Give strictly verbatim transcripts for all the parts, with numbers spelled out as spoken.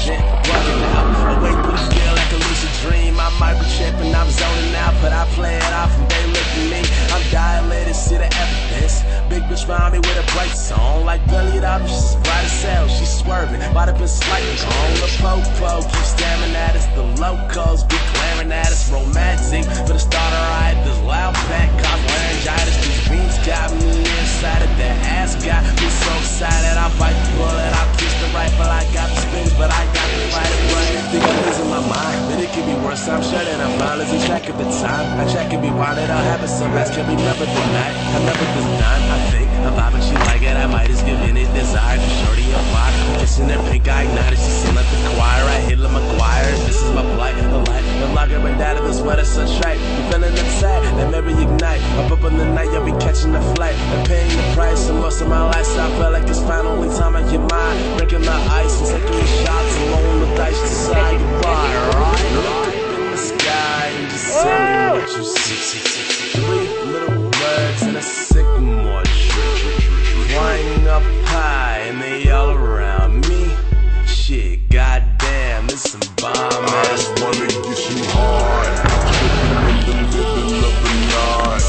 vision, walking out, away through the field like a lucid dream. I might be tripping, I'm zoning out, but I play it off and they look at me. I'm dilated, see the evidence. Big bitch found me with a bright song, like Billy Doll, she's bright as hell. She's swerving, might have been slightly on the po-po. Keep staring at us, the locals be glaring at us. Romantic, for the starter, I had this loud pack, cause laryngitis. These beats got me inside of that ass, got me so excited. I bite the bullet, I kiss the rifle, I got the spins, but I got the fight it right. Think I'm losing my mind, but it could be worse. I'm sure that I'm blind, losing track of the time. I track can be wild, it all happens so fast, can be never denied. I never denied, I think about when she like it, I might just give in it desire to shorty a vibe. Kissing her pink eye, ignited, she sing like the choir. I hit like McGuire, this is my plight, the light, the longer but that of the sweater, so straight. You feeling upset, that maybe ignite. Up up in the night, you'll be catching the flight. I'm paying the price, and most of my lifestyle felt like it's finally time I get mine. Breaking the ice and taking shots, and rolling the dice to say goodbye, alright? Look up in the sky and just tell me what you see. Three little birds in a sycamore tree, flying up high and they all around me. Shit, goddamn, it's some bomb ass. I just wanna get you hard, tripping in the middle of the night.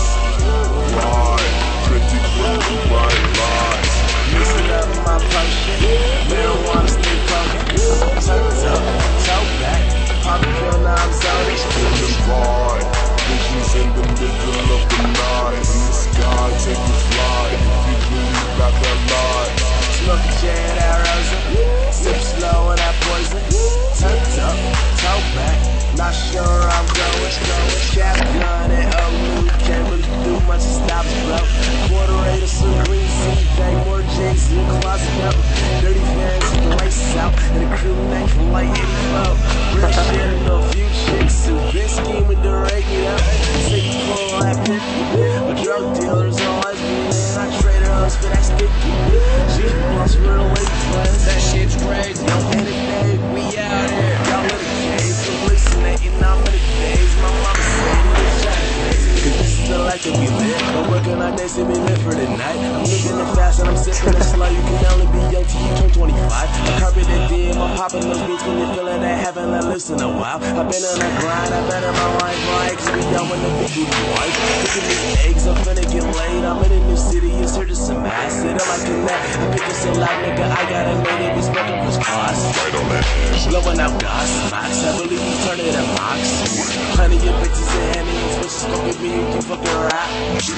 Ride, pretty pretty bright lights. Mixing up my potion, marijuana stay poking. Turns up, toe back, pop a pill, now I'm zoning. Feeling right, visions in the middle of the night. In the sky, take a flight. If you really got that light. Smoking jet arrows, sip slow and that poison. Turns up, toe back, not sure I'm going. Cap gun and oh, can't really do much to stop us, bro. Quarter eight of some green sea, bag more J's in the closet up. Dirty fans with the lights out, and the crew neck from like eighty-four. Real shit, no few chicks who been scheming to rake it up. Say you pull that fifty, but drug dealers always be in. I traded us for that sticky. She wants real late friends. That shit's crazy. Yo, any day, we out here. Y'all in the cave, hallucinating. I'm in the days. My mama said it was crazy. Cause this is the life that we live. I'm working all day, see me live for the night. I'm living it fast and I'm sipping it slow. You can only be young till you turn twenty-five. A carpet that dim, I'm popping those beats when you're feeling that haven't let loose in a while. I've been on a grind, I've been in my life, right? Cause we done with the big booty boys. Cooking these eggs, I'm finna get laid. I'm in a new city, it's here to some acid. I'm like a net, I pick this a lot, nigga. I got a minute, we smoking first class. Right on that ass. Blowing out gas, max. I believe we turn it to max. Plenty of bitches and handies, bitches fuck with me, you can fucking rap.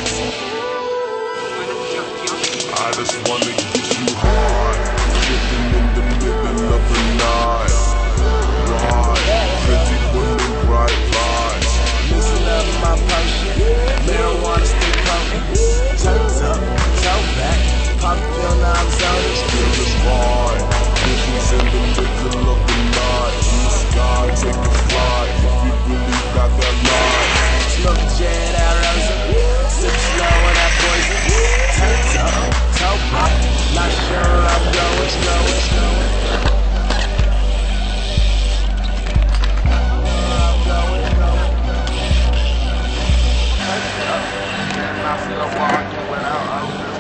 I just wanna get you hard, tripping in the middle of the night. Ride, pretty women, bright lights. Mixing up my potion, marijuana stay poking. Turns up, toe back, pop a pill, now I'm zoning. Feeling right, visions in the middle of the night. In the sky, take a flight. If you really got that light. Smoking jet arrows, sip slow and that poison. Turns up, toe back, not sure I'm going, going, going. I'm going, going. Turns up, and I feel walking without opening.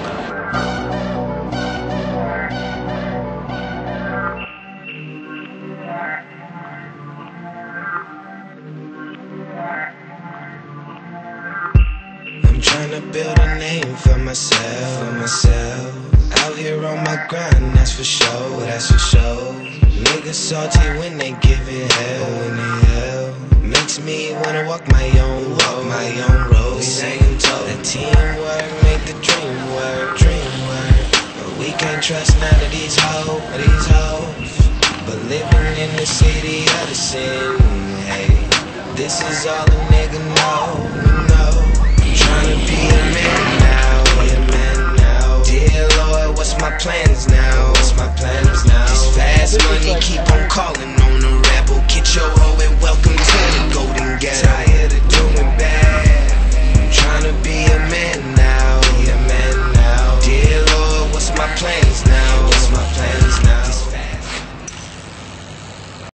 I'm tryna build a name for myself, for myself. Out here on my grind, that's for sure, that's for sure. Niggas salty when they give it hell, when they hell. Makes me wanna walk my own walk, my own road. We saying talk, the teamwork make the dream work, dream work. But we can't trust none of these hoes, these hoes. But living in the city of the sin, hey, this is all a nigga know, know. Tryna be a man now, be a man now. Dear Lord, what's my plans now? What's my plans now? This fast money keep on calling